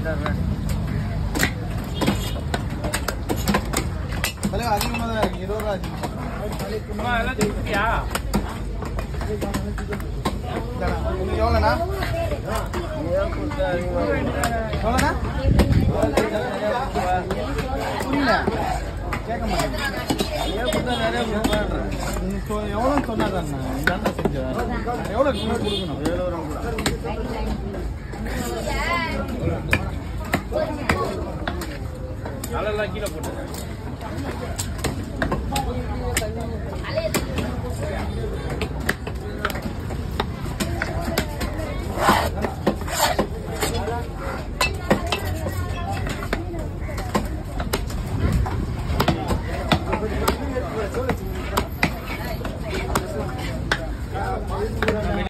அதிகமாக தான் இருக்கு 20 ரூபா எவ்வளோண்ணா எவ்வளோண்ணா புரியல கேட்க மாட்டேன் எவ்வளோ சொன்னாதாண்ணா இதாண்ணா செஞ்சேன் எவ்வளோ கொடுக்கணும் 7 ரூபா நல்லா கீழே போட்டு